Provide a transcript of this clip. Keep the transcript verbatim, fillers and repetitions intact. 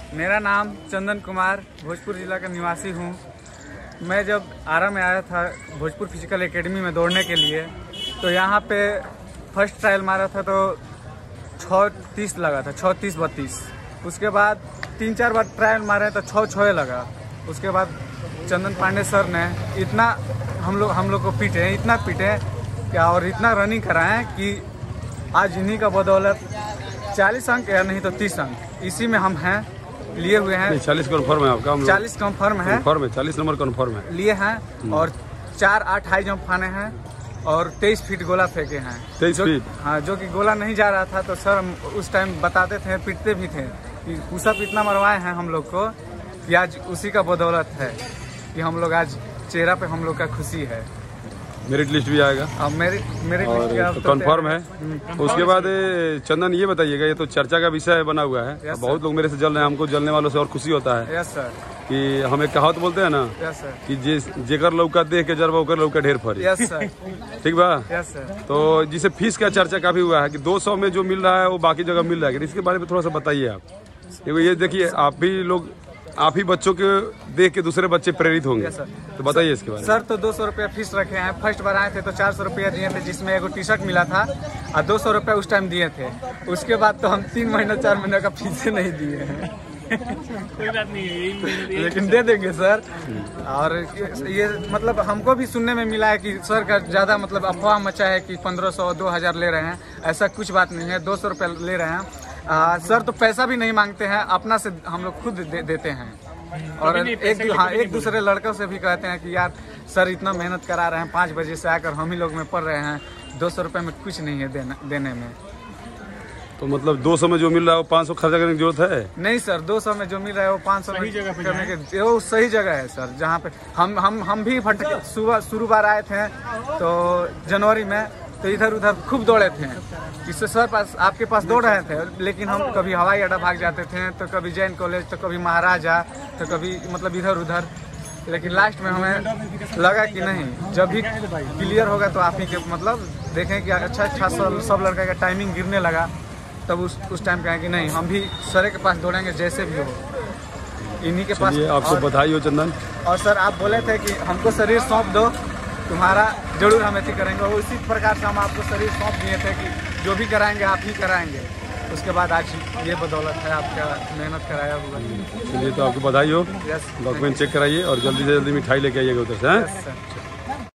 मेरा नाम चंदन कुमार, भोजपुर जिला का निवासी हूँ। मैं जब आरा में आया था भोजपुर फिजिकल एकेडमी में दौड़ने के लिए, तो यहाँ पे फर्स्ट ट्रायल मारा था तो छः तीस लगा था, छः तीस बत्तीस। उसके बाद तीन चार बार ट्रायल मारे तो छः छः लगा। उसके बाद चंदन पांडे सर ने इतना हम लोग हम लोग को पीटे हैं, इतना पीटे हैं क्या, और इतना रनिंग कराएं कि आज इन्हीं का बदौलत चालीस अंक या नहीं तो तीस अंक इसी में हम हैं, लिए हुए हैं। चालीस कन्फर्म है आपका? चालीस कन्फर्म है, कन्फर्म है, चालीस नंबर कन्फर्म है, लिए हैं। और चार आठ हाई जंप फाने हैं और तेईस फीट गोला फेंके हैं। तेईस फीट? हाँ, जो कि गोला नहीं जा रहा था तो सर उस टाइम बताते थे, पीटते भी थे कि पुशअप इतना मरवाए हैं हम लोग को कि आज उसी का बदौलत है कि हम लोग आज चेहरा पे हम लोग का खुशी है। मेरिट लिस्ट भी आएगा? अब मेरिट मेरिट लिस्ट तो कंफर्म है। उसके बाद चंदन ये बताइएगा, ये तो चर्चा का विषय बना हुआ है, yes, बहुत लोग मेरे से जल रहे हैं, हमको जलने वालों से और खुशी होता है। Yes sir. कि हमें कहावत बोलते हैं ना, यस सर, कि जे जेकर लौका देख के जरबा ओकर लौका ढेर फरी। Yes sir. ठीक बा? Yes sir. तो जिसे फीस का चर्चा काफी हुआ है कि दो सौ में जो मिल रहा है वो बाकी जगह मिल रहा है, इसके बारे में थोड़ा सा बताइए आप। देखो ये देखिए, आप भी लोग आप ही बच्चों के देख के दूसरे बच्चे प्रेरित होंगे, तो बताइए इसके बारे में। सर तो दो सौ रुपया फीस रखे हैं। फर्स्ट बार आए थे तो चार सौ रुपया दिए थे, जिसमें एगो टी शर्ट मिला था और दो सौ रुपया उस टाइम दिए थे। उसके बाद तो हम तीन महीना चार महीने का फीस नहीं दिए हैं। कोई बात नहीं है, लेकिन दे देंगे सर। और ये मतलब हमको भी सुनने में मिला है कि सर का ज्यादा मतलब अफवाह मचा है कि पंद्रह सौ दो हजार ले रहे हैं। ऐसा कुछ बात नहीं है, दो सौ रुपया ले रहे हैं। आ, सर तो पैसा भी नहीं मांगते हैं, अपना से हम लोग खुद दे, देते हैं। और एक हाँ एक दूसरे लड़कों से भी कहते हैं कि यार सर इतना मेहनत करा रहे हैं, पाँच बजे से आकर हम ही लोग में पढ़ रहे हैं, दो सौ रुपये में कुछ नहीं है देने, देने में। तो मतलब दो सौ में जो मिल रहा है वो पाँच सौ खर्चा करने की जरूरत है? नहीं सर, दो सौ में जो मिल रहा है वो पाँच सौ में करने के वो सही जगह है सर, जहाँ पे हम हम हम भी फटके सुबह शुरू बार आए थे तो जनवरी में, तो इधर उधर खूब दौड़े थे। इससे सर पास आपके पास दौड़ रहे थे, लेकिन हम कभी हवाई अड्डा भाग जाते थे, तो कभी जैन कॉलेज, तो कभी महाराजा, तो कभी मतलब इधर उधर। लेकिन लास्ट में हमें लगा कि नहीं, जब भी क्लियर होगा तो आप ही के मतलब देखें कि अच्छा अच्छा सब सब लड़का का टाइमिंग गिरने लगा, तब उस उस टाइम कहें कि नहीं हम भी सर के पास दौड़ेंगे जैसे भी हो, इन्हीं के पास। आपको बधाई हो चंदन। और सर आप बोले थे कि हमको शरीर सौंप दो, तुम्हारा जरूर हम ऐसी करेंगे, और उसी प्रकार से हम आपको शरीर सौंप दिए थे कि जो भी कराएंगे आप ही कराएंगे। उसके बाद आज ये बदौलत है आपका मेहनत कराया हुआ। चलिए, तो आपको बधाई हो। यस। डॉक्यूमेंट चेक कराइए और जल्दी से जल्दी मिठाई लेके आइएगा उधर से। Yes sir.